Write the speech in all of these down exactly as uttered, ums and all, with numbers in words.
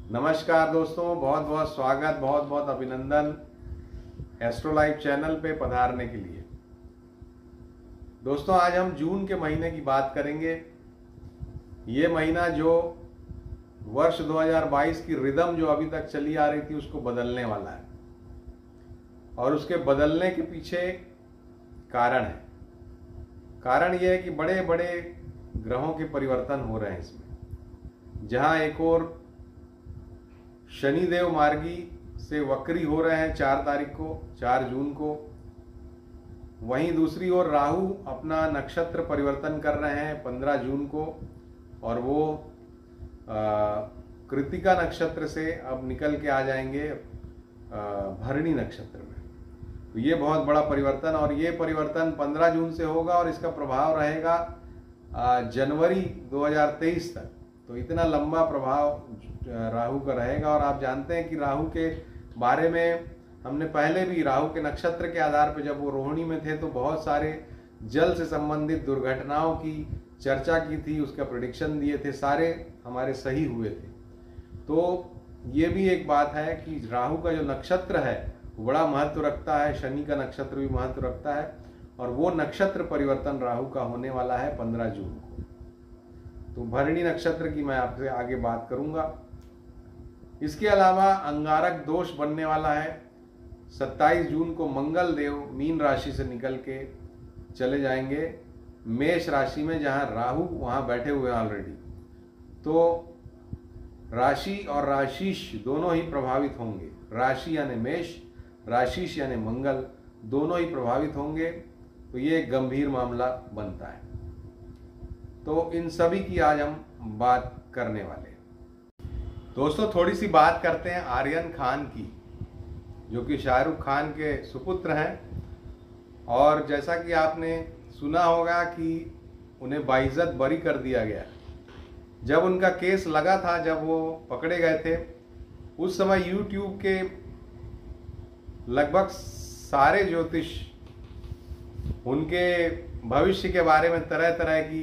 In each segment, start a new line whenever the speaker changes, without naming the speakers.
नमस्कार दोस्तों, बहुत बहुत स्वागत, बहुत बहुत अभिनंदन एस्ट्रो लाइफ चैनल पे पधारने के लिए। दोस्तों, आज हम जून के महीने की बात करेंगे। ये महीना जो वर्ष दो हज़ार बाईस की रिदम जो अभी तक चली आ रही थी उसको बदलने वाला है, और उसके बदलने के पीछे कारण है। कारण यह है कि बड़े बड़े ग्रहों के परिवर्तन हो रहे हैं इसमें। जहां एक और शनिदेव मार्गी से वक्री हो रहे हैं चार तारीख को, चार जून को, वहीं दूसरी ओर राहु अपना नक्षत्र परिवर्तन कर रहे हैं पंद्रह जून को, और वो कृतिका नक्षत्र से अब निकल के आ जाएंगे भरणी नक्षत्र में। तो ये बहुत बड़ा परिवर्तन, और ये परिवर्तन पंद्रह जून से होगा और इसका प्रभाव रहेगा जनवरी दो हज़ार तेईस तक। तो इतना लंबा प्रभाव राहु का रहेगा। और आप जानते हैं कि राहु के बारे में हमने पहले भी राहु के नक्षत्र के आधार पर, जब वो रोहिणी में थे, तो बहुत सारे जल से संबंधित दुर्घटनाओं की चर्चा की थी, उसका प्रेडिक्शन दिए थे, सारे हमारे सही हुए थे। तो ये भी एक बात है कि राहु का जो नक्षत्र है वो बड़ा महत्व रखता है, शनि का नक्षत्र भी महत्व रखता है, और वो नक्षत्र परिवर्तन राहु का होने वाला है पंद्रह जून को। तो भरणी नक्षत्र की मैं आपसे आगे बात करूंगा। इसके अलावा अंगारक दोष बनने वाला है। सत्ताईस जून को मंगल देव मीन राशि से निकल के चले जाएंगे मेष राशि में, जहां राहु वहां बैठे हुए हैं ऑलरेडी। तो राशि और राशिश दोनों ही प्रभावित होंगे। राशि यानी मेष, राशिश यानी मंगल, दोनों ही प्रभावित होंगे। तो ये एक गंभीर मामला बनता है। तो इन सभी की आज हम बात करने वाले हैं। दोस्तों, थोड़ी सी बात करते हैं आर्यन खान की, जो कि शाहरुख खान के सुपुत्र हैं। और जैसा कि आपने सुना होगा कि उन्हें बाइज्जत बरी कर दिया गया। जब उनका केस लगा था, जब वो पकड़े गए थे, उस समय यूट्यूब के लगभग सारे ज्योतिष उनके भविष्य के बारे में तरह तरह की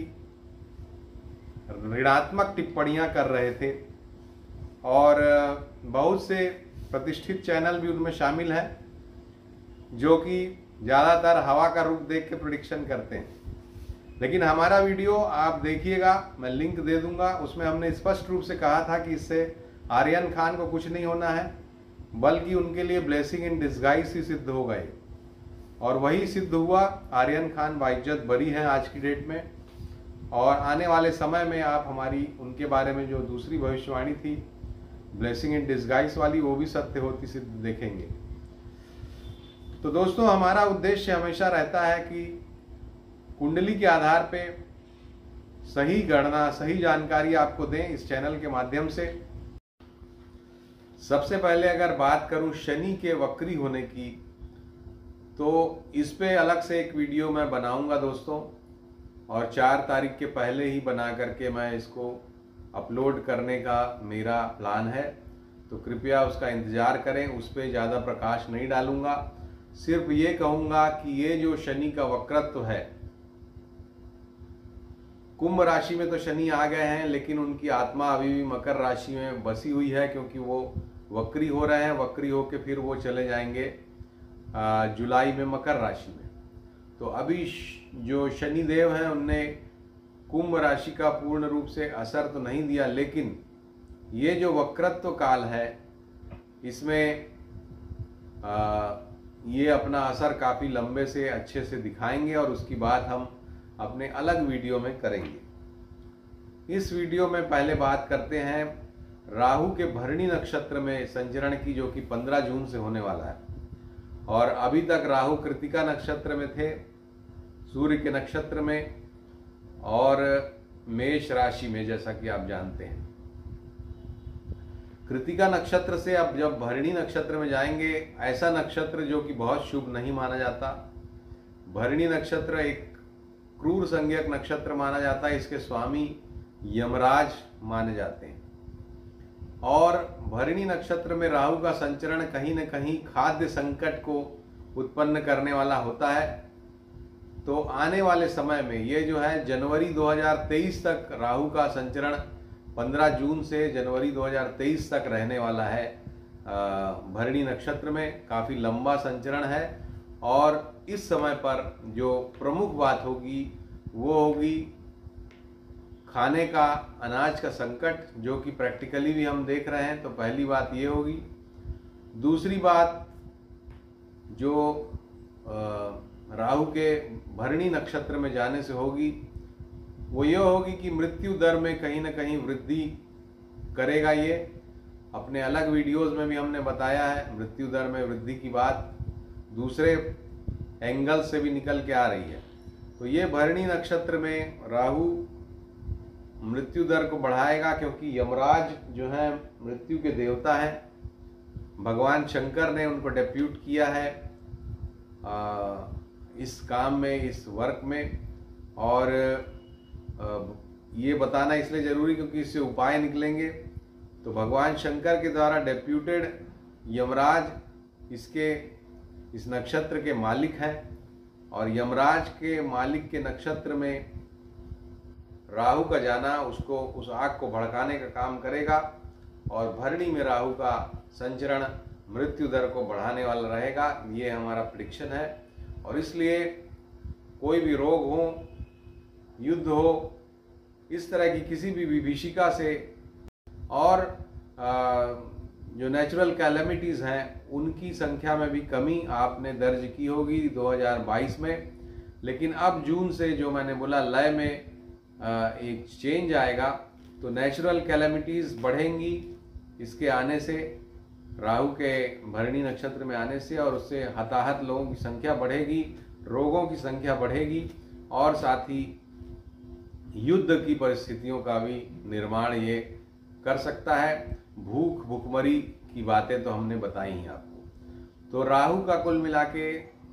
ऋणात्मक टिप्पणियां कर रहे थे, और बहुत से प्रतिष्ठित चैनल भी उनमें शामिल हैं, जो कि ज़्यादातर हवा का रुख देख के प्रेडिक्शन करते हैं। लेकिन हमारा वीडियो आप देखिएगा, मैं लिंक दे दूंगा, उसमें हमने स्पष्ट रूप से कहा था कि इससे आर्यन खान को कुछ नहीं होना है, बल्कि उनके लिए ब्लेसिंग इन डिस्गाइज ही सिद्ध हो गए, और वही सिद्ध हुआ। आर्यन खान बाइज्जत बरी हैं आज की डेट में, और आने वाले समय में आप हमारी उनके बारे में जो दूसरी भविष्यवाणी थी ब्लेसिंग इन डिस्गाइज वाली, वो भी सत्य होती सिद्ध देखेंगे। तो दोस्तों, हमारा उद्देश्य हमेशा रहता है कि कुंडली के आधार पे सही गणना, सही जानकारी आपको दें इस चैनल के माध्यम से। सबसे पहले अगर बात करूं शनि के वक्री होने की, तो इस पे अलग से एक वीडियो मैं बनाऊंगा दोस्तों, और चार तारीख के पहले ही बना करके मैं इसको अपलोड करने का मेरा प्लान है। तो कृपया उसका इंतजार करें। उस पर ज़्यादा प्रकाश नहीं डालूंगा, सिर्फ ये कहूँगा कि ये जो शनि का वक्रत्व है, कुंभ राशि में तो शनि आ गए हैं, लेकिन उनकी आत्मा अभी भी मकर राशि में बसी हुई है, क्योंकि वो वक्री हो रहे हैं। वक्री होके फिर वो चले जाएंगे जुलाई में मकर राशि में। तो अभी जो शनि देव हैं उनने कुंभ राशि का पूर्ण रूप से असर तो नहीं दिया, लेकिन ये जो वक्रत्व काल है इसमें आ, ये अपना असर काफ़ी लंबे से अच्छे से दिखाएंगे, और उसकी बात हम अपने अलग वीडियो में करेंगे। इस वीडियो में पहले बात करते हैं राहु के भरणी नक्षत्र में संचरण की, जो कि पंद्रह जून से होने वाला है। और अभी तक राहु कृतिका नक्षत्र में थे, सूर्य के नक्षत्र में, और मेष राशि में, जैसा कि आप जानते हैं। कृतिका नक्षत्र से अब जब भरणी नक्षत्र में जाएंगे, ऐसा नक्षत्र जो कि बहुत शुभ नहीं माना जाता। भरणी नक्षत्र एक क्रूर संज्ञक नक्षत्र माना जाता है, इसके स्वामी यमराज माने जाते हैं। और भरणी नक्षत्र में राहु का संचरण कहीं न कहीं खाद्य संकट को उत्पन्न करने वाला होता है। तो आने वाले समय में ये जो है जनवरी दो हज़ार तेईस तक राहु का संचरण पंद्रह जून से जनवरी दो हज़ार तेईस तक रहने वाला है भरणी नक्षत्र में। काफ़ी लंबा संचरण है और इस समय पर जो प्रमुख बात होगी वो होगी खाने का, अनाज का संकट, जो कि प्रैक्टिकली भी हम देख रहे हैं। तो पहली बात ये होगी। दूसरी बात जो राहु के भरणी नक्षत्र में जाने से होगी वो ये होगी कि मृत्यु दर में कहीं ना कहीं वृद्धि करेगा। ये अपने अलग वीडियोस में भी हमने बताया है, मृत्यु दर में वृद्धि की बात दूसरे एंगल से भी निकल के आ रही है। तो ये भरणी नक्षत्र में राहु मृत्यु दर को बढ़ाएगा, क्योंकि यमराज जो है मृत्यु के देवता हैं। भगवान शंकर ने उनको डेप्यूट किया है आ, इस काम में, इस वर्क में। और आ, ये बताना इसलिए जरूरी क्योंकि इससे उपाय निकलेंगे। तो भगवान शंकर के द्वारा डेप्यूटेड यमराज इसके इस नक्षत्र के मालिक हैं, और यमराज के मालिक के नक्षत्र में राहु का जाना उसको उस आग को भड़काने का काम करेगा, और भरणी में राहु का संचरण मृत्यु दर को बढ़ाने वाला रहेगा। ये हमारा प्रेडिक्शन है। और इसलिए कोई भी रोग हो, युद्ध हो, इस तरह की किसी भी विभीषिका से, और आ, जो नेचुरल कैलेमिटीज़ हैं उनकी संख्या में भी कमी आपने दर्ज की होगी दो हज़ार बाईस में। लेकिन अब जून से जो मैंने बोला लय में आ, एक चेंज आएगा, तो नेचुरल कैलेमिटीज़ बढ़ेंगी इसके आने से, राहु के भरणी नक्षत्र में आने से, और उससे हताहत लोगों की संख्या बढ़ेगी, रोगों की संख्या बढ़ेगी, और साथ ही युद्ध की परिस्थितियों का भी निर्माण ये कर सकता है। भूख भुखमरी की बातें तो हमने बताई हैं आपको। तो राहु का कुल मिला के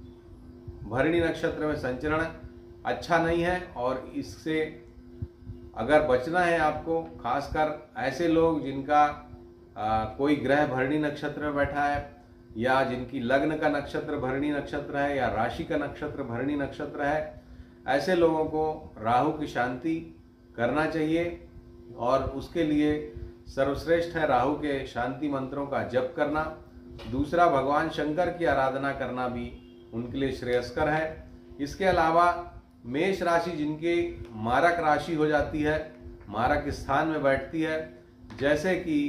भरणी नक्षत्र में संचरण अच्छा नहीं है, और इससे अगर बचना है आपको, खासकर ऐसे लोग जिनका आ, कोई ग्रह भरणी नक्षत्र में बैठा है, या जिनकी लग्न का नक्षत्र भरणी नक्षत्र है, या राशि का नक्षत्र भरणी नक्षत्र है, ऐसे लोगों को राहु की शांति करना चाहिए। और उसके लिए सर्वश्रेष्ठ है राहु के शांति मंत्रों का जप करना। दूसरा, भगवान शंकर की आराधना करना भी उनके लिए श्रेयस्कर है। इसके अलावा मेष राशि जिनकी मारक राशि हो जाती है, मारक स्थान में बैठती है, जैसे कि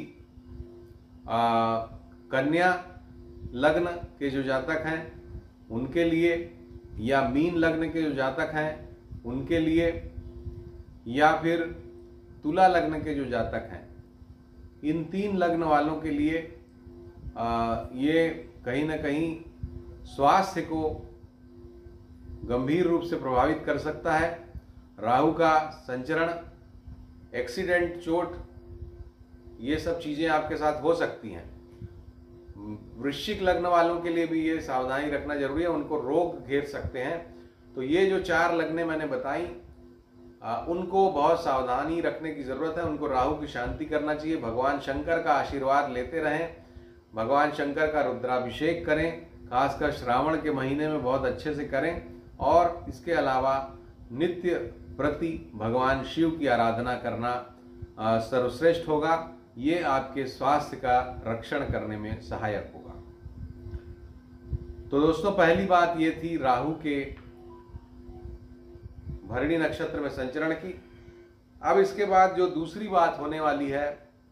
कन्या लग्न के जो जातक हैं उनके लिए, या मीन लग्न के जो जातक हैं उनके लिए, या फिर तुला लग्न के जो जातक हैं, इन तीन लग्न वालों के लिए आ, ये कहीं ना कहीं स्वास्थ्य को गंभीर रूप से प्रभावित कर सकता है। राहु का संचरण, एक्सीडेंट, चोट, ये सब चीजें आपके साथ हो सकती हैं। वृश्चिक लग्न वालों के लिए भी ये सावधानी रखना जरूरी है, उनको रोग घेर सकते हैं। तो ये जो चार लग्नें मैंने बताई, आ, उनको बहुत सावधानी रखने की जरूरत है। उनको राहु की शांति करना चाहिए, भगवान शंकर का आशीर्वाद लेते रहें, भगवान शंकर का रुद्राभिषेक करें, खासकर श्रावण के महीने में बहुत अच्छे से करें। और इसके अलावा नित्य प्रति भगवान शिव की आराधना करना सर्वश्रेष्ठ होगा। ये आपके स्वास्थ्य का रक्षण करने में सहायक होगा। तो दोस्तों, पहली बात ये थी राहु के भरणी नक्षत्र में संचरण की। अब इसके बाद जो दूसरी बात होने वाली है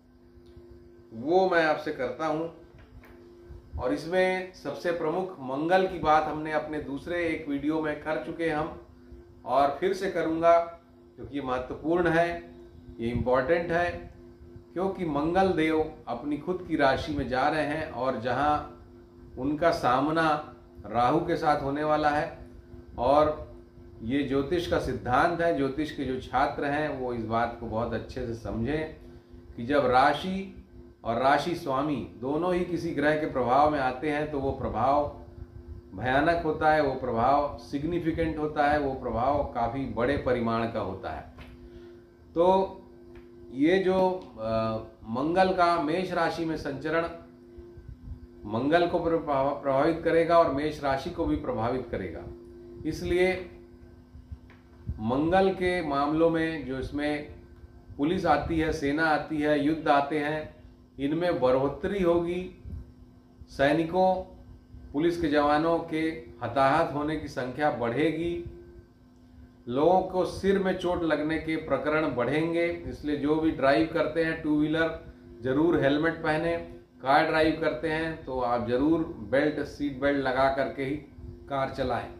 वो मैं आपसे करता हूं, और इसमें सबसे प्रमुख मंगल की बात हमने अपने दूसरे एक वीडियो में कर चुके हैं हम, और फिर से करूंगा क्योंकि ये महत्वपूर्ण है, ये इम्पोर्टेंट है। क्योंकि मंगल देव अपनी खुद की राशि में जा रहे हैं, और जहां उनका सामना राहु के साथ होने वाला है। और ये ज्योतिष का सिद्धांत है, ज्योतिष के जो छात्र हैं वो इस बात को बहुत अच्छे से समझें कि जब राशि और राशि स्वामी दोनों ही किसी ग्रह के प्रभाव में आते हैं तो वो प्रभाव भयानक होता है, वो प्रभाव सिग्निफिकेंट होता है, वो प्रभाव काफ़ी बड़े परिमाण का होता है। तो ये जो आ, मंगल का मेष राशि में संचरण मंगल को प्रभावित करेगा और मेष राशि को भी प्रभावित करेगा। इसलिए मंगल के मामलों में जो इसमें पुलिस आती है, सेना आती है, युद्ध आते हैं, इनमें बढ़ोतरी होगी। सैनिकों, पुलिस के जवानों के हताहत होने की संख्या बढ़ेगी। लोगों को सिर में चोट लगने के प्रकरण बढ़ेंगे। इसलिए जो भी ड्राइव करते हैं टू व्हीलर जरूर हेलमेट पहने। कार ड्राइव करते हैं तो आप जरूर बेल्ट, सीट बेल्ट लगा करके ही कार चलाएं।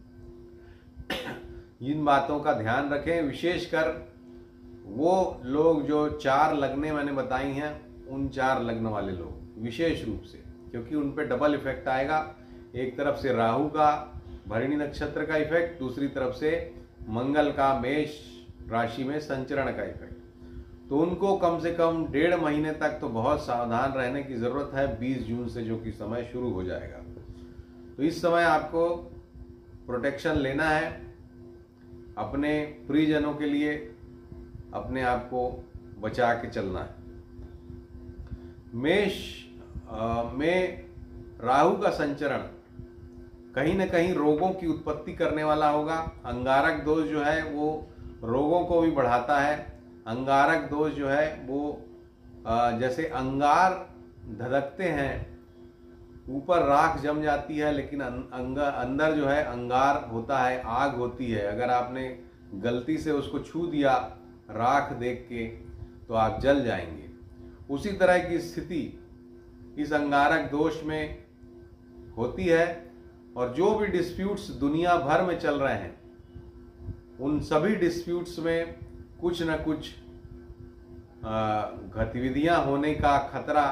इन बातों का ध्यान रखें। विशेषकर वो लोग जो चार लगने मैंने बताई हैं, उन चार लगने वाले लोग विशेष रूप से, क्योंकि उन पे डबल इफेक्ट आएगा। एक तरफ से राहु का भरणी नक्षत्र का इफेक्ट, दूसरी तरफ से मंगल का मेष राशि में संचरण का इफेक्ट। तो उनको कम से कम डेढ़ महीने तक तो बहुत सावधान रहने की जरूरत है, बीस जून से जो कि समय शुरू हो जाएगा। तो इस समय आपको प्रोटेक्शन लेना है अपने प्रियजनों के लिए, अपने आप को बचा के चलना है। मेष में राहु का संचरण कहीं ना कहीं रोगों की उत्पत्ति करने वाला होगा। अंगारक दोष जो है वो रोगों को भी बढ़ाता है। अंगारक दोष जो है वो जैसे अंगार धधकते हैं, ऊपर राख जम जाती है, लेकिन अंदर जो है अंगार होता है, आग होती है। अगर आपने गलती से उसको छू दिया राख देख के तो आप जल जाएंगे। उसी तरह की स्थिति इस अंगारक दोष में होती है। और जो भी डिस्प्यूट्स दुनिया भर में चल रहे हैं, उन सभी डिस्प्यूट्स में कुछ न कुछ गतिविधियां होने का खतरा।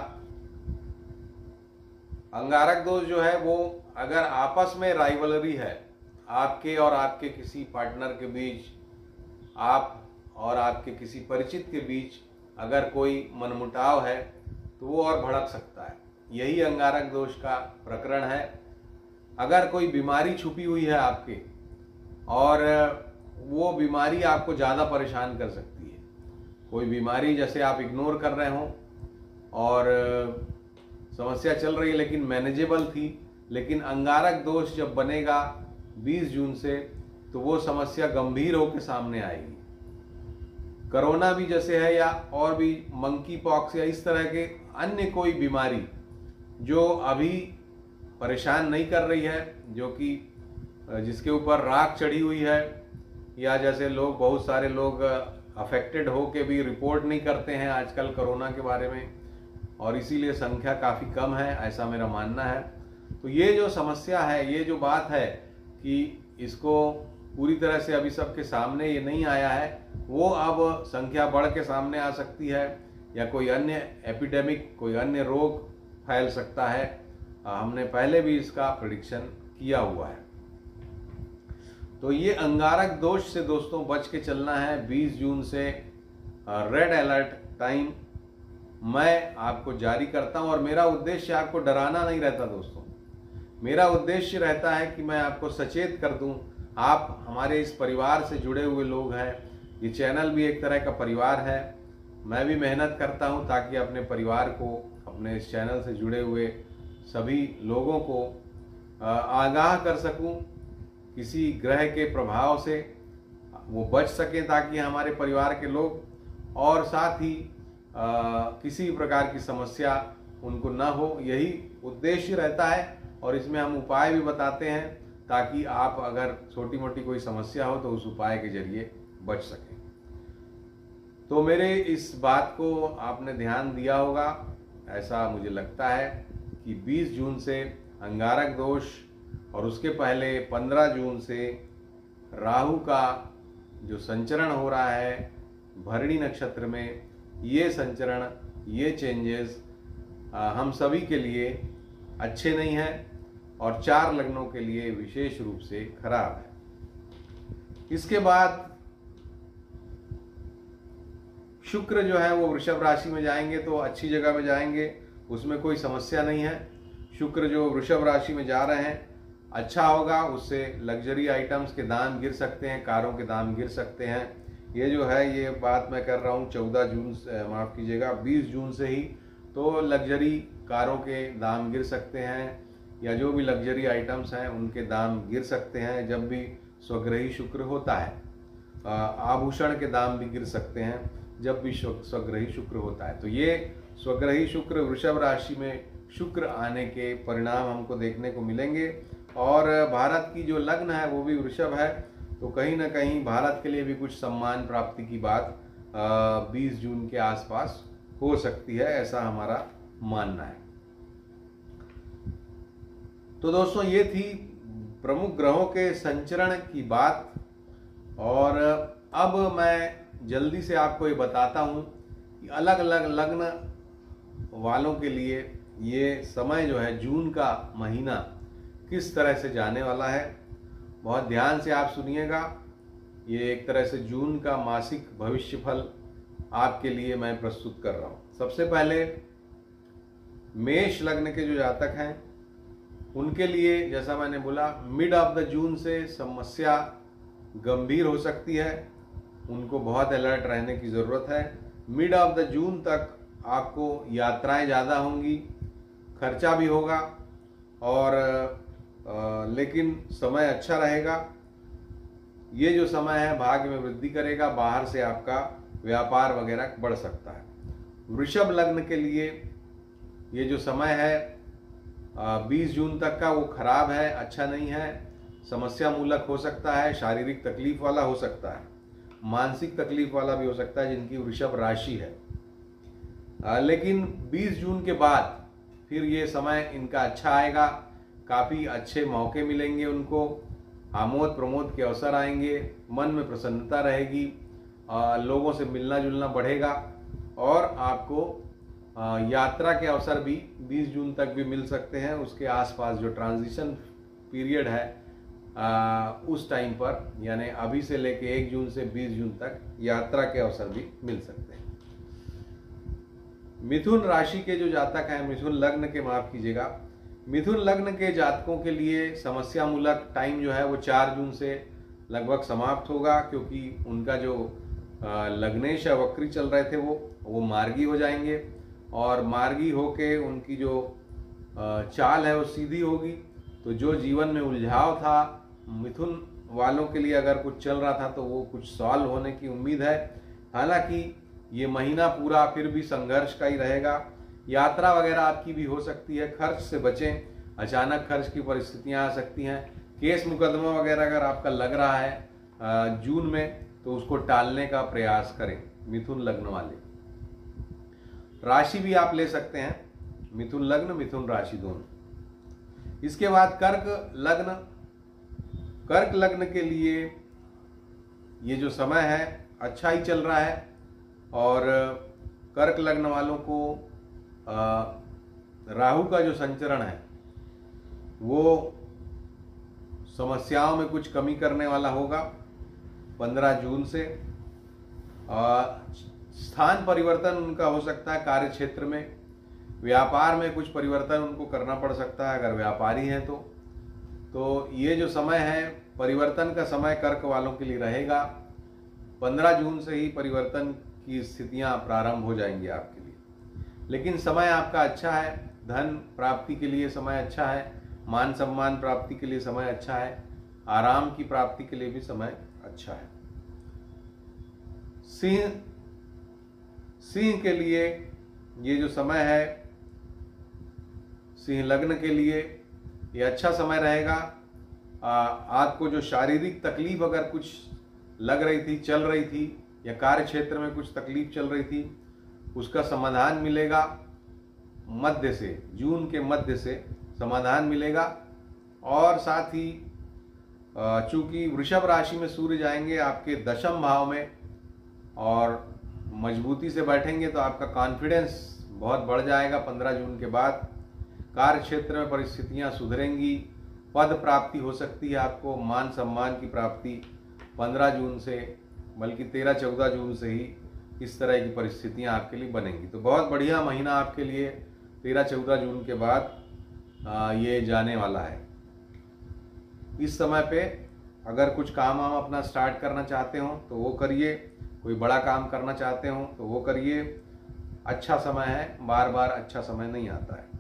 अंगारक दोष जो है वो अगर आपस में राइवलरी है, आपके और आपके किसी पार्टनर के बीच, आप और आपके किसी परिचित के बीच अगर कोई मनमुटाव है तो वो और भड़क सकता है। यही अंगारक दोष का प्रकरण है। अगर कोई बीमारी छुपी हुई है आपके और वो बीमारी आपको ज़्यादा परेशान कर सकती है, कोई बीमारी जैसे आप इग्नोर कर रहे हो और समस्या चल रही है लेकिन मैनेजेबल थी, लेकिन अंगारक दोष जब बनेगा बीस जून से तो वो समस्या गंभीर होकर सामने आएगी। कोरोना भी जैसे है, या और भी मंकी पॉक्स या इस तरह के अन्य कोई बीमारी जो अभी परेशान नहीं कर रही है, जो कि जिसके ऊपर राख चढ़ी हुई है, या जैसे लोग बहुत सारे लोग अफेक्टेड हो के भी रिपोर्ट नहीं करते हैं आजकल कोरोना के बारे में, और इसीलिए संख्या काफ़ी कम है, ऐसा मेरा मानना है। तो ये जो समस्या है, ये जो बात है कि इसको पूरी तरह से अभी सबके सामने ये नहीं आया है, वो अब संख्या बढ़ के सामने आ सकती है, या कोई अन्य एपिडेमिक, कोई अन्य रोग फैल सकता है। हमने पहले भी इसका प्रेडिक्शन किया हुआ है। तो ये अंगारक दोष से दोस्तों बच के चलना है। बीस जून से रेड अलर्ट टाइम मैं आपको जारी करता हूं, और मेरा उद्देश्य आपको डराना नहीं रहता दोस्तों। मेरा उद्देश्य रहता है कि मैं आपको सचेत कर दूं। आप हमारे इस परिवार से जुड़े हुए लोग हैं, ये चैनल भी एक तरह का परिवार है। मैं भी मेहनत करता हूं ताकि अपने परिवार को, अपने इस चैनल से जुड़े हुए सभी लोगों को आगाह कर सकूं किसी ग्रह के प्रभाव से, वो बच सकें ताकि हमारे परिवार के लोग, और साथ ही आ, किसी प्रकार की समस्या उनको ना हो। यही उद्देश्य रहता है, और इसमें हम उपाय भी बताते हैं ताकि आप अगर छोटी मोटी कोई समस्या हो तो उस उपाय के जरिए बच सकें। तो मेरे इस बात को आपने ध्यान दिया होगा, ऐसा मुझे लगता है कि बीस जून से अंगारक दोष, और उसके पहले पंद्रह जून से राहु का जो संचरण हो रहा है भरणी नक्षत्र में, ये संचरण, ये चेंजेस हम सभी के लिए अच्छे नहीं हैं, और चार लग्नों के लिए विशेष रूप से खराब है। इसके बाद शुक्र जो है वो वृषभ राशि में जाएंगे तो अच्छी जगह में जाएंगे, उसमें कोई समस्या नहीं है। शुक्र जो वृषभ राशि में जा रहे हैं अच्छा होगा, उससे लग्जरी आइटम्स के दाम गिर सकते हैं, कारों के दाम गिर सकते हैं। ये जो है ये बात मैं कर रहा हूँ चौदह जून से, माफ़ कीजिएगा बीस जून से ही, तो लग्जरी कारों के दाम गिर सकते हैं, या जो भी लग्जरी आइटम्स हैं उनके दाम गिर सकते हैं जब भी स्वग्रही शुक्र होता है। आभूषण के दाम भी गिर सकते हैं। जब भी स्वग्रही शुक्र होता है। तो ये स्वग्रही शुक्र वृषभ राशि में शुक्र आने के परिणाम हमको देखने को मिलेंगे। और भारत की जो लग्न है वो भी वृषभ है, तो कहीं ना कहीं भारत के लिए भी कुछ सम्मान प्राप्ति की बात बीस जून के आसपास हो सकती है, ऐसा हमारा मानना है। तो दोस्तों ये थी प्रमुख ग्रहों के संचरण की बात। और अब मैं जल्दी से आपको ये बताता हूँ कि अलग अलग लग्न वालों के लिए ये समय जो है जून का महीना किस तरह से जाने वाला है। बहुत ध्यान से आप सुनिएगा। ये एक तरह से जून का मासिक भविष्यफल आपके लिए मैं प्रस्तुत कर रहा हूँ। सबसे पहले मेष लग्न के जो जातक हैं उनके लिए, जैसा मैंने बोला, मिड ऑफ द जून से समस्या गंभीर हो सकती है, उनको बहुत अलर्ट रहने की ज़रूरत है। मिड ऑफ द जून तक आपको यात्राएं ज़्यादा होंगी, खर्चा भी होगा, और आ, लेकिन समय अच्छा रहेगा। ये जो समय है भाग्य में वृद्धि करेगा, बाहर से आपका व्यापार वगैरह बढ़ सकता है। वृषभ लग्न के लिए ये जो समय है बीस जून तक का, वो खराब है, अच्छा नहीं है, समस्या मूलक हो सकता है, शारीरिक तकलीफ वाला हो सकता है, मानसिक तकलीफ वाला भी हो सकता है जिनकी वृषभ राशि है। आ, लेकिन बीस जून के बाद फिर ये समय इनका अच्छा आएगा, काफ़ी अच्छे मौके मिलेंगे उनको, आमोद प्रमोद के अवसर आएंगे, मन में प्रसन्नता रहेगी, आ, लोगों से मिलना जुलना बढ़ेगा, और आपको आ, यात्रा के अवसर भी बीस जून तक भी मिल सकते हैं। उसके आसपास जो ट्रांजिशन पीरियड है आ, उस टाइम पर, यानी अभी से लेके एक जून से बीस जून तक यात्रा के अवसर भी मिल सकते हैं। मिथुन राशि के जो जातक हैं, मिथुन लग्न के, माफ कीजिएगा, मिथुन लग्न के जातकों के लिए समस्या मूलक टाइम जो है वो चार जून से लगभग समाप्त होगा, क्योंकि उनका जो लग्नेश या वक्री चल रहे थे वो वो मार्गी हो जाएंगे, और मार्गी होके उनकी जो चाल है वो सीधी होगी। तो जो जीवन में उलझाव था मिथुन वालों के लिए, अगर कुछ चल रहा था तो वो कुछ सॉल्व होने की उम्मीद है। हालांकि ये महीना पूरा फिर भी संघर्ष का ही रहेगा। यात्रा वगैरह आपकी भी हो सकती है, खर्च से बचें, अचानक खर्च की परिस्थितियां आ सकती हैं। केस मुकदमा वगैरह अगर आपका लग रहा है जून में, तो उसको टालने का प्रयास करें मिथुन लग्न वाले। राशि भी आप ले सकते हैं, मिथुन लग्न मिथुन राशि दोनों। इसके बाद कर्क लग्न, कर्क लग्न के लिए ये जो समय है अच्छा ही चल रहा है, और कर्क लग्न वालों को आ, राहु का जो संचरण है वो समस्याओं में कुछ कमी करने वाला होगा पंद्रह जून से। आ, स्थान परिवर्तन उनका हो सकता है कार्य क्षेत्र में, व्यापार में कुछ परिवर्तन उनको करना पड़ सकता है अगर व्यापारी हैं तो। तो ये जो समय है परिवर्तन का समय कर्क वालों के लिए रहेगा। पंद्रह जून से ही परिवर्तन की स्थितियां प्रारंभ हो जाएंगी आपके लिए, लेकिन समय आपका अच्छा है, धन प्राप्ति के लिए समय अच्छा है, मान सम्मान प्राप्ति के लिए समय अच्छा है, आराम की प्राप्ति के लिए भी समय अच्छा है। सिंह सिंह के लिए ये जो समय है, सिंह लग्न के लिए ये अच्छा समय रहेगा। आपको जो शारीरिक तकलीफ अगर कुछ लग रही थी, चल रही थी, या कार्य क्षेत्र में कुछ तकलीफ चल रही थी, उसका समाधान मिलेगा। मध्य से, जून के मध्य से समाधान मिलेगा। और साथ ही चूंकि वृषभ राशि में सूर्य जाएंगे आपके दशम भाव में और मजबूती से बैठेंगे, तो आपका कॉन्फिडेंस बहुत बढ़ जाएगा पंद्रह जून के बाद। कार्य क्षेत्र में परिस्थितियां सुधरेंगी, पद प्राप्ति हो सकती है आपको, मान सम्मान की प्राप्ति पंद्रह जून से, बल्कि तेरह चौदह जून से ही इस तरह की परिस्थितियां आपके लिए बनेंगी। तो बहुत बढ़िया महीना आपके लिए तेरह चौदह जून के बाद आ, ये जाने वाला है। इस समय पे अगर कुछ काम हम अपना स्टार्ट करना चाहते हो तो वो करिए, कोई बड़ा काम करना चाहते हो तो वो करिए। अच्छा समय है, बार बार अच्छा समय नहीं आता है।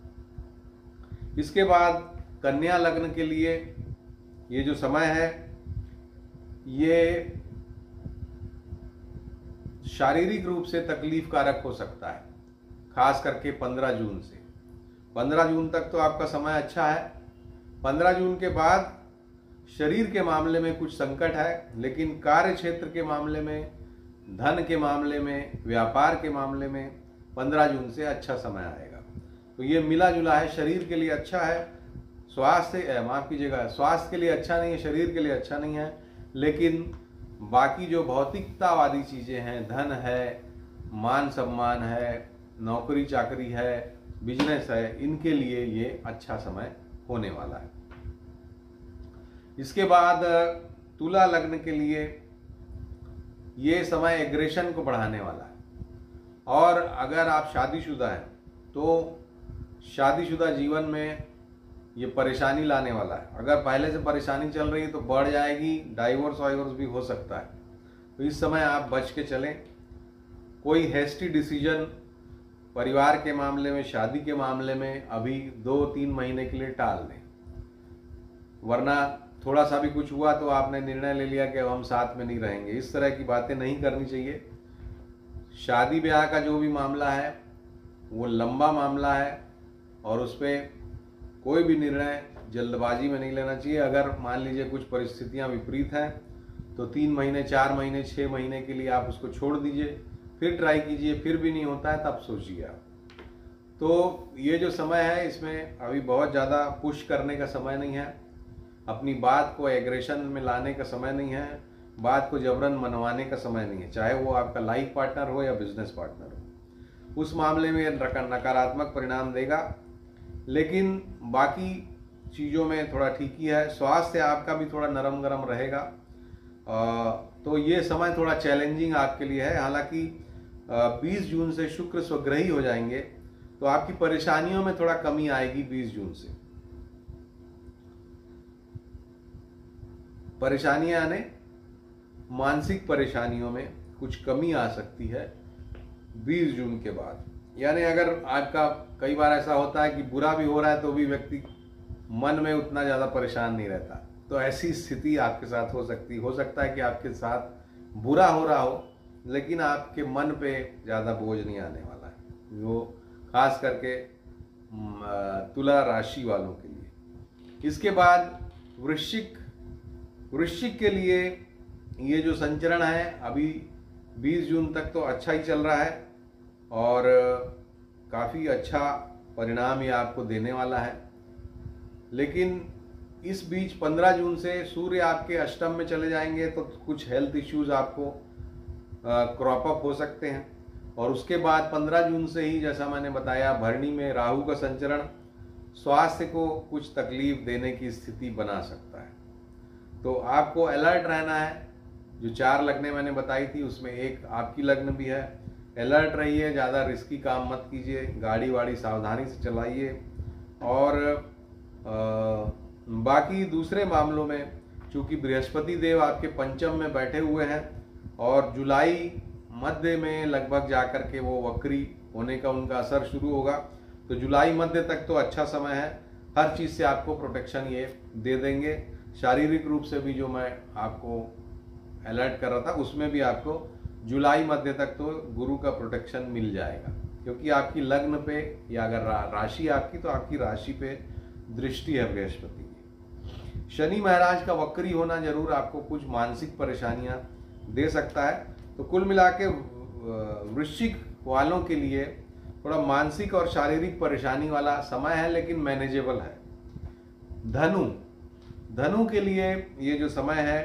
इसके बाद कन्या लग्न के लिए ये जो समय है ये शारीरिक रूप से तकलीफ कारक हो सकता है, खास करके पंद्रह जून से। पंद्रह जून तक तो आपका समय अच्छा है। पंद्रह जून के बाद शरीर के मामले में कुछ संकट है, लेकिन कार्य क्षेत्र के मामले में, धन के मामले में, व्यापार के मामले में पंद्रह जून से अच्छा समय आएगा। तो ये मिला जुला है, शरीर के लिए अच्छा है, स्वास्थ्य माफ कीजिएगा स्वास्थ्य के लिए अच्छा नहीं है, शरीर के लिए अच्छा नहीं है, लेकिन बाकी जो भौतिकतावादी चीज़ें हैं, धन है, मान सम्मान है, नौकरी चाकरी है, बिजनेस है, इनके लिए ये अच्छा समय होने वाला है। इसके बाद तुला लग्न के लिए ये समय एग्रेशन को बढ़ाने वाला है। और अगर आप शादीशुदा हैं तो शादीशुदा जीवन में ये परेशानी लाने वाला है। अगर पहले से परेशानी चल रही है तो बढ़ जाएगी, डाइवोर्स वाइवोर्स भी हो सकता है। तो इस समय आप बच के चलें। कोई हैस्टी डिसीजन परिवार के मामले में, शादी के मामले में अभी दो तीन महीने के लिए टाल दें, वरना थोड़ा सा भी कुछ हुआ तो आपने निर्णय ले लिया कि अब हम साथ में नहीं रहेंगे। इस तरह की बातें नहीं करनी चाहिए। शादी ब्याह का जो भी मामला है वो लंबा मामला है और उस पर कोई भी निर्णय जल्दबाजी में नहीं लेना चाहिए। अगर मान लीजिए कुछ परिस्थितियां विपरीत हैं तो तीन महीने, चार महीने, छः महीने के लिए आप उसको छोड़ दीजिए, फिर ट्राई कीजिए, फिर भी नहीं होता है तब सोचिए आप। तो ये जो समय है इसमें अभी बहुत ज़्यादा पुश करने का समय नहीं है, अपनी बात को एग्रेशन में लाने का समय नहीं है, बात को जबरन मनवाने का समय नहीं है, चाहे वो आपका लाइफ पार्टनर हो या बिजनेस पार्टनर हो। उस मामले में नकारात्मक परिणाम देगा, लेकिन बाकी चीज़ों में थोड़ा ठीक ही है। स्वास्थ्य आपका भी थोड़ा नरम गरम रहेगा। तो ये समय थोड़ा चैलेंजिंग आपके लिए है। हालांकि बीस जून से शुक्र स्वग्रही हो जाएंगे तो आपकी परेशानियों में थोड़ा कमी आएगी। बीस जून से परेशानियां आने, मानसिक परेशानियों में कुछ कमी आ सकती है बीस जून के बाद। यानी अगर आपका कई बार ऐसा होता है कि बुरा भी हो रहा है तो भी व्यक्ति मन में उतना ज़्यादा परेशान नहीं रहता, तो ऐसी स्थिति आपके साथ हो सकती हो सकता है कि आपके साथ बुरा हो रहा हो लेकिन आपके मन पे ज़्यादा बोझ नहीं आने वाला है, वो खास करके तुला राशि वालों के लिए। इसके बाद वृश्चिक वृश्चिक के लिए ये जो संचरण है अभी बीस जून तक तो अच्छा ही चल रहा है और काफ़ी अच्छा परिणाम ये आपको देने वाला है। लेकिन इस बीच पंद्रह जून से सूर्य आपके अष्टम में चले जाएंगे तो कुछ हेल्थ इश्यूज आपको क्रॉप अप हो सकते हैं। और उसके बाद पंद्रह जून से ही, जैसा मैंने बताया, भरणी में राहु का संचरण स्वास्थ्य को कुछ तकलीफ देने की स्थिति बना सकता है। तो आपको अलर्ट रहना है। जो चार लग्नें मैंने बताई थी उसमें एक आपकी लग्न भी है। अलर्ट रहिए, ज़्यादा रिस्की काम मत कीजिए, गाड़ी वाड़ी सावधानी से चलाइए। और आ, बाकी दूसरे मामलों में चूंकि बृहस्पति देव आपके पंचम में बैठे हुए हैं और जुलाई मध्य में लगभग जाकर के वो वक्री होने का उनका असर शुरू होगा, तो जुलाई मध्य तक तो अच्छा समय है। हर चीज़ से आपको प्रोटेक्शन ये दे देंगे। शारीरिक रूप से भी जो मैं आपको अलर्ट कर रहा था उसमें भी आपको जुलाई मध्य तक तो गुरु का प्रोटेक्शन मिल जाएगा, क्योंकि आपकी लग्न पे या अगर रा, राशि आपकी तो आपकी राशि पे दृष्टि है बृहस्पति की। शनि महाराज का वक्री होना जरूर आपको कुछ मानसिक परेशानियां दे सकता है। तो कुल मिला के वृश्चिक वालों के लिए थोड़ा मानसिक और शारीरिक परेशानी वाला समय है, लेकिन मैनेजेबल है। धनु धनु के लिए ये जो समय है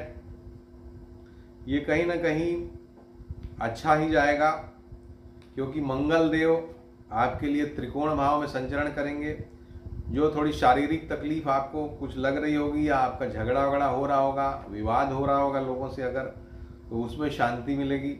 ये कहीं ना कहीं अच्छा ही जाएगा, क्योंकि मंगल देव आपके लिए त्रिकोण भाव में संचरण करेंगे। जो थोड़ी शारीरिक तकलीफ आपको कुछ लग रही होगी या आपका झगड़ा वगड़ा हो रहा होगा, विवाद हो रहा होगा लोगों से अगर, तो उसमें शांति मिलेगी।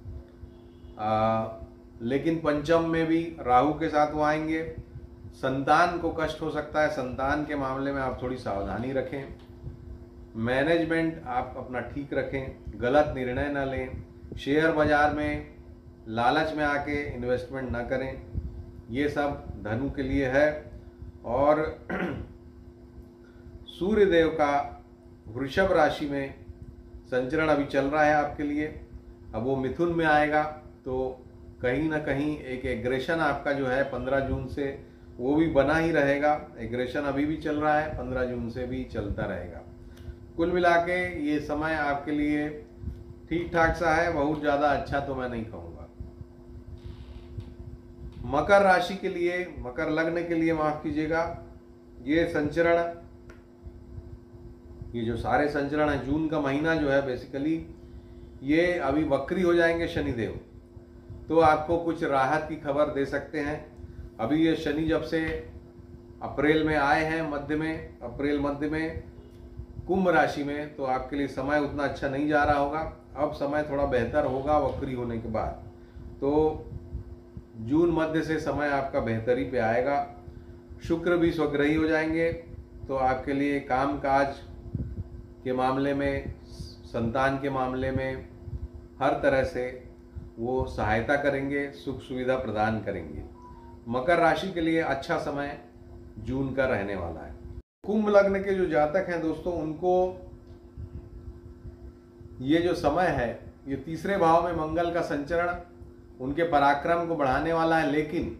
आ, लेकिन पंचम में भी राहु के साथ वो आएंगे। संतान को कष्ट हो सकता है, संतान के मामले में आप थोड़ी सावधानी रखें। मैनेजमेंट आप अपना ठीक रखें, गलत निर्णय न लें। शेयर बाजार में लालच में आके इन्वेस्टमेंट ना करें। ये सब धनु के लिए है। और सूर्य देव का वृषभ राशि में संचरण अभी चल रहा है आपके लिए। अब वो मिथुन में आएगा तो कहीं ना कहीं एक एग्रेशन आपका जो है पंद्रह जून से वो भी बना ही रहेगा। एग्रेशन अभी भी चल रहा है, पंद्रह जून से भी चलता रहेगा। कुल मिला के ये समय आपके लिए ठीक ठाक सा है, बहुत ज़्यादा अच्छा तो मैं नहीं कहूँगा। मकर राशि के लिए, मकर लग्न के लिए माफ कीजिएगा, ये संचरण, ये जो सारे संचरण है, जून का महीना जो है बेसिकली ये अभी वक्री हो जाएंगे शनिदेव, तो आपको कुछ राहत की खबर दे सकते हैं। अभी ये शनि जब से अप्रैल में आए हैं, मध्य में, अप्रैल मध्य में कुंभ राशि में, तो आपके लिए समय उतना अच्छा नहीं जा रहा होगा। अब समय थोड़ा बेहतर होगा वक्री होने के बाद, तो जून मध्य से समय आपका बेहतरी पे आएगा। शुक्र भी स्वग्रही हो जाएंगे, तो आपके लिए काम काज के मामले में, संतान के मामले में हर तरह से वो सहायता करेंगे, सुख सुविधा प्रदान करेंगे। मकर राशि के लिए अच्छा समय जून का रहने वाला है। कुंभ लग्न के जो जातक हैं दोस्तों, उनको ये जो समय है, ये तीसरे भाव में मंगल का संचरण उनके पराक्रम को बढ़ाने वाला है, लेकिन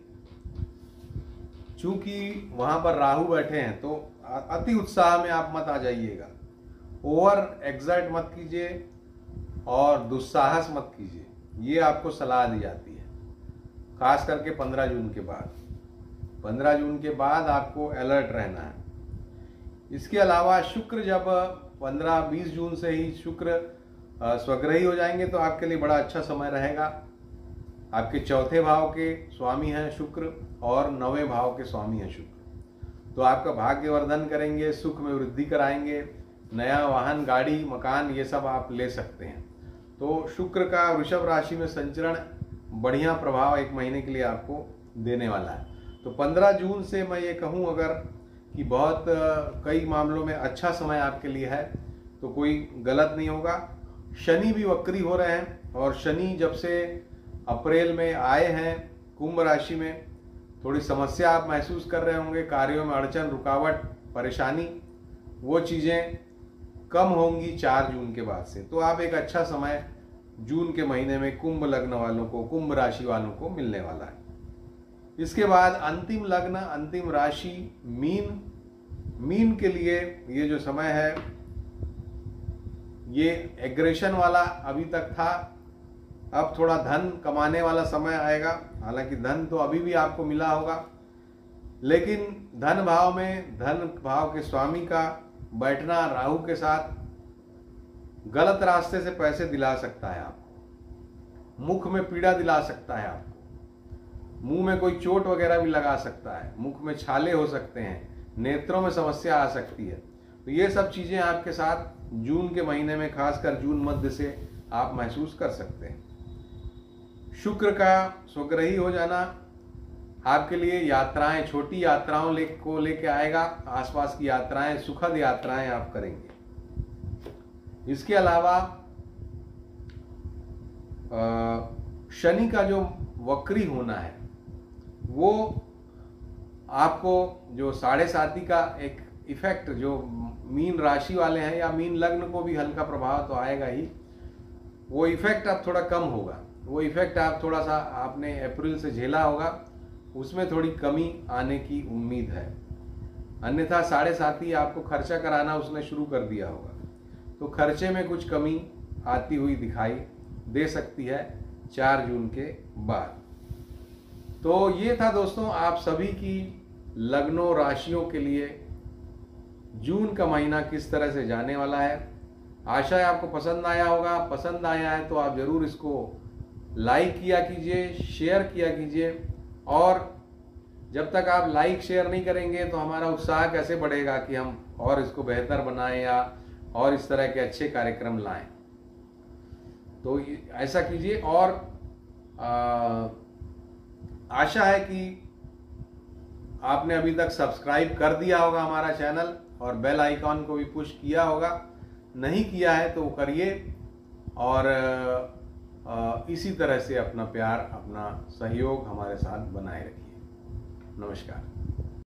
चूंकि वहां पर राहु बैठे हैं तो अति उत्साह में आप मत आ जाइएगा, ओवर एग्जर्ट मत कीजिए और दुस्साहस मत कीजिए, ये आपको सलाह दी जाती है। खास करके पंद्रह जून के बाद, पंद्रह जून के बाद आपको अलर्ट रहना है। इसके अलावा शुक्र जब पंद्रह बीस जून से ही शुक्र स्वग्रही हो जाएंगे, तो आपके लिए बड़ा अच्छा समय रहेगा। आपके चौथे भाव के स्वामी हैं शुक्र और नवें भाव के स्वामी हैं शुक्र, तो आपका भाग्यवर्धन करेंगे, सुख में वृद्धि कराएंगे, नया वाहन, गाड़ी, मकान, ये सब आप ले सकते हैं। तो शुक्र का वृषभ राशि में संचरण बढ़िया प्रभाव एक महीने के लिए आपको देने वाला है। तो पंद्रह जून से मैं ये कहूँ अगर कि बहुत कई मामलों में अच्छा समय आपके लिए है, तो कोई गलत नहीं होगा। शनि भी वक्री हो रहे हैं, और शनि जब से अप्रैल में आए हैं कुंभ राशि में, थोड़ी समस्या आप महसूस कर रहे होंगे, कार्यों में अड़चन, रुकावट, परेशानी, वो चीज़ें कम होंगी चार जून के बाद से। तो आप एक अच्छा समय जून के महीने में कुंभ लग्न वालों को, कुंभ राशि वालों को मिलने वाला है। इसके बाद अंतिम लग्न, अंतिम राशि मीन, मीन के लिए ये जो समय है ये एग्रेशन वाला अभी तक था, अब थोड़ा धन कमाने वाला समय आएगा। हालांकि धन तो अभी भी आपको मिला होगा, लेकिन धन भाव में, धन भाव के स्वामी का बैठना राहु के साथ गलत रास्ते से पैसे दिला सकता है आपको, मुख में पीड़ा दिला सकता है आपको, मुंह में कोई चोट वगैरह भी लगा सकता है, मुख में छाले हो सकते हैं, नेत्रों में समस्या आ सकती है। तो ये सब चीजें आपके साथ जून के महीने में, खासकर जून मध्य से आप महसूस कर सकते हैं। शुक्र का स्वग्रही हो जाना आपके लिए यात्राएं, छोटी यात्राओं ले, को लेके आएगा। आसपास की यात्राएं, सुखद यात्राएं आप करेंगे। इसके अलावा शनि का जो वक्री होना है, वो आपको जो साढ़े साथी का एक इफेक्ट, जो मीन राशि वाले हैं या मीन लग्न को भी हल्का प्रभाव तो आएगा ही, वो इफेक्ट अब थोड़ा कम होगा। वो इफेक्ट आप थोड़ा सा आपने अप्रैल से झेला होगा, उसमें थोड़ी कमी आने की उम्मीद है। अन्यथा साढ़े साथी आपको खर्चा कराना उसने शुरू कर दिया होगा, तो खर्चे में कुछ कमी आती हुई दिखाई दे सकती है चार जून के बाद। तो ये था दोस्तों आप सभी की लग्नों, राशियों के लिए जून का महीना किस तरह से जाने वाला है। आशा है आपको पसंद आया होगा। पसंद आया है तो आप जरूर इसको लाइक किया कीजिए, शेयर किया कीजिए, और जब तक आप लाइक शेयर नहीं करेंगे तो हमारा उत्साह कैसे बढ़ेगा कि हम और इसको बेहतर बनाएं या और इस तरह के अच्छे कार्यक्रम लाएं। तो ऐसा कीजिए, और आ, आशा है कि आपने अभी तक सब्सक्राइब कर दिया होगा हमारा चैनल, और बेल आइकॉन को भी पुश किया होगा। नहीं किया है तो करिए, और इसी तरह से अपना प्यार, अपना सहयोग हमारे साथ बनाए रखिए। नमस्कार।